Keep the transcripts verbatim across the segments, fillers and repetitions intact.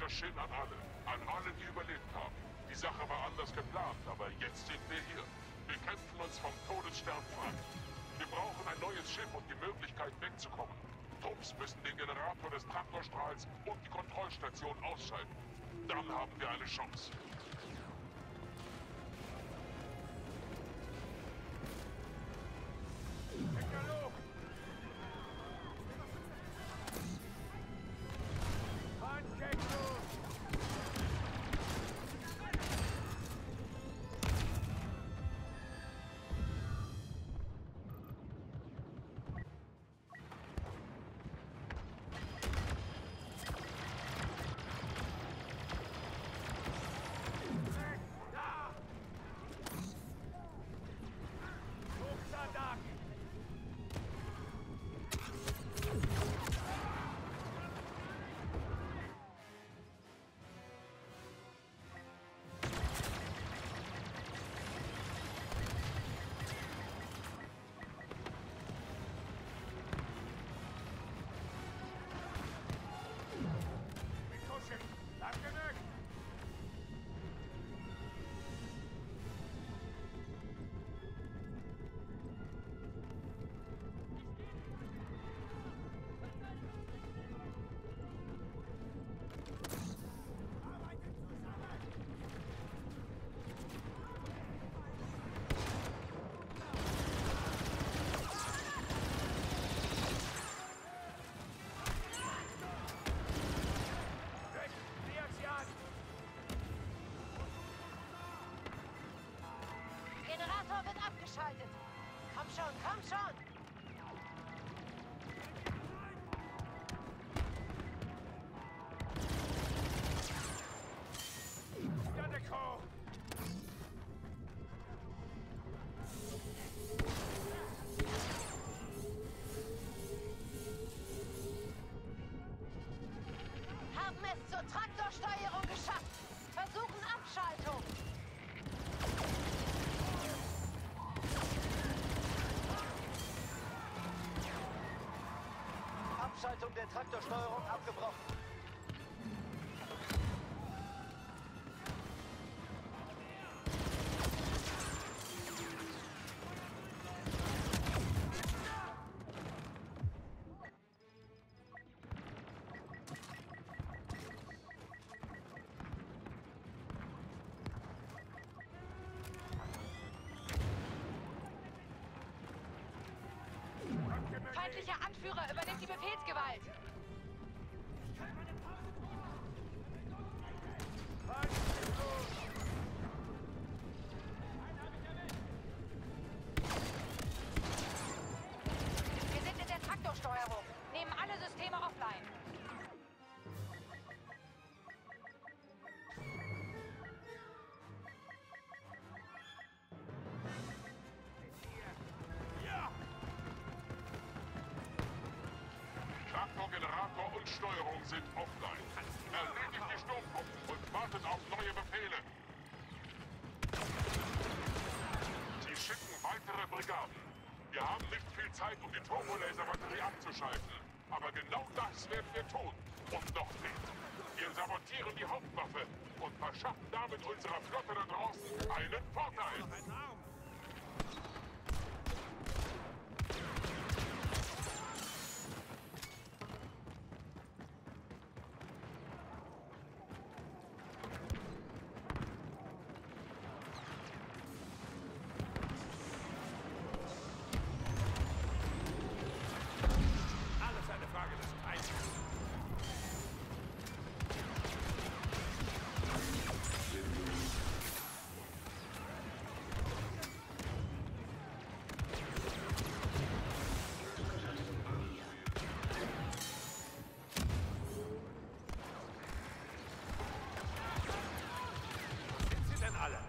Letzter Schild an alle. An alle, die überlebt haben. Die Sache war anders geplant, aber jetzt sind wir hier. Wir kämpfen uns vom Todesstern frei. Wir brauchen ein neues Schiff und die Möglichkeit wegzukommen. Trupps müssen den Generator des Traktorstrahls und die Kontrollstation ausschalten. Dann haben wir eine Chance. Generator wird abgeschaltet. Komm schon, komm schon! Jadeko! Haben es zur Traktorsteuerung geschafft. Versuchen Abschaltung. Abschaltung der Traktorsteuerung abgebrochen. Feindlicher Anführer übernimmt die Befehlsgewalt. Wir sind in der Traktorsteuerung. Nehmen alle Systeme offline. Traktorgenerator und Steuerung sind offline. Erledigt die Sturmtruppen und wartet auf neue Befehle. Sie schicken weitere Brigaden. Wir haben nicht viel Zeit, um die Turbolaserbatterie abzuschalten. Aber genau das werden wir tun. Und noch nicht. Wir sabotieren die Hauptwaffe und verschaffen damit unserer Flotte da draußen einen Vorteil. Alles eine Frage des Preises. Sind sie denn alle?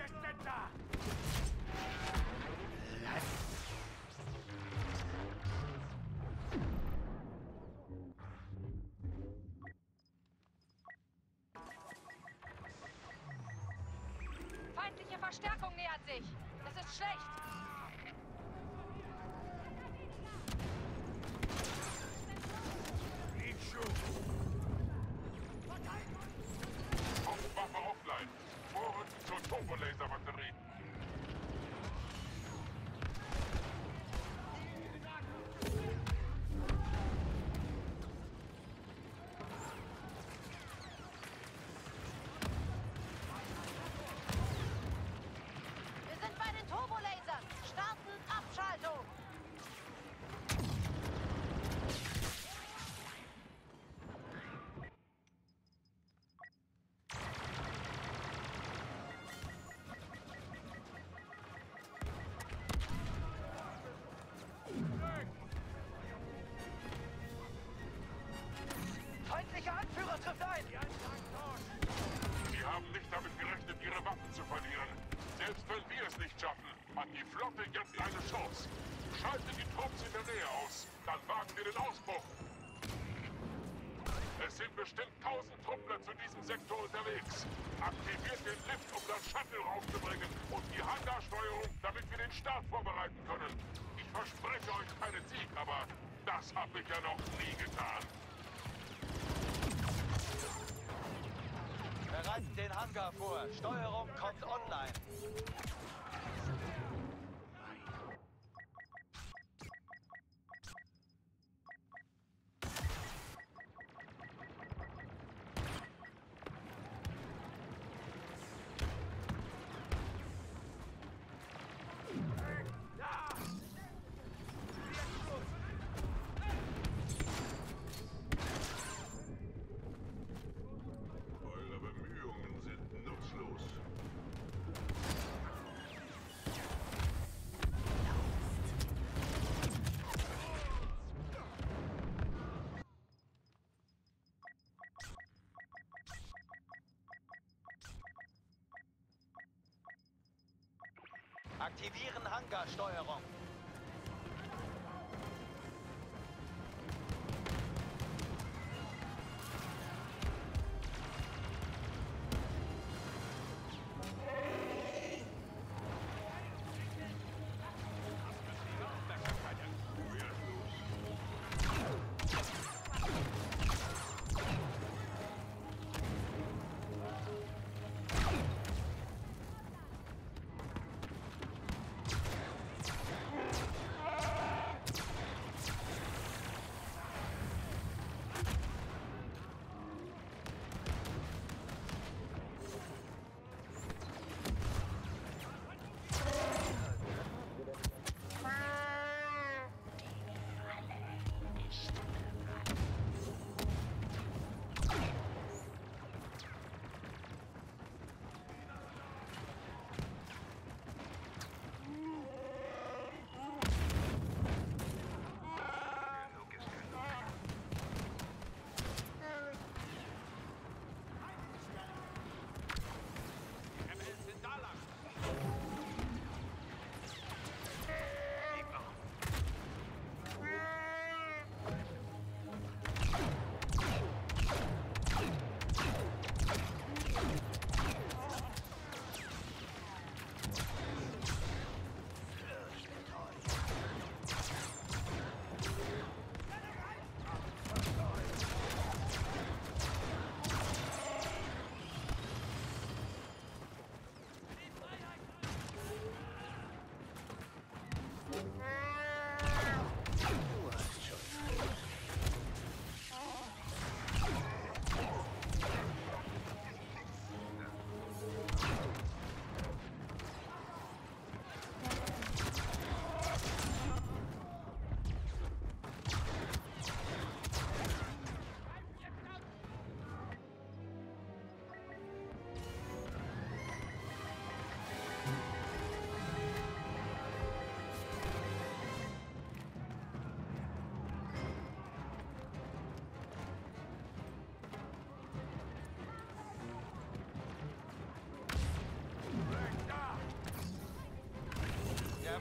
ist denn da? Feindliche Verstärkung nähert sich. Das ist schlecht. Hauptwaffe offline. Vorrücken zur Turbolaserbatterie. Wir sind bei den Turbolasern. Starten Abschaltung. Feindlicher Anführer trifft ein! Sie haben nicht damit gerechnet, ihre Waffen zu verlieren. Selbst wenn wir es nicht schaffen, hat die Flotte jetzt eine Chance. Schaltet die Trupps in der Nähe aus, dann wagen wir den Ausbruch. Es sind bestimmt tausend Truppler zu diesem Sektor unterwegs. Aktiviert den Lift, um das Shuttle raufzubringen und die Hangarsteuerung, damit wir den Start vorbereiten können. Ich verspreche euch keinen Sieg, aber das habe ich ja noch nie getan. Bereiten den Hangar vor. Steuerung kommt online. Eure Bemühungen sind nutzlos. Aktivieren Hangarsteuerung.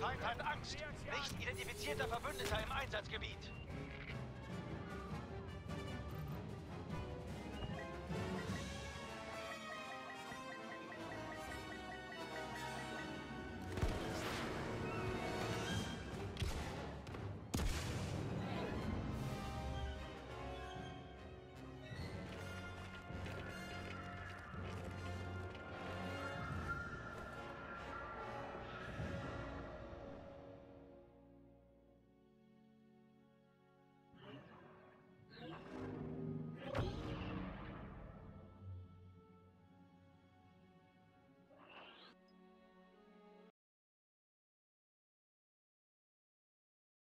Feind hat Angst. Nicht identifizierter Verbündeter im Einsatzgebiet.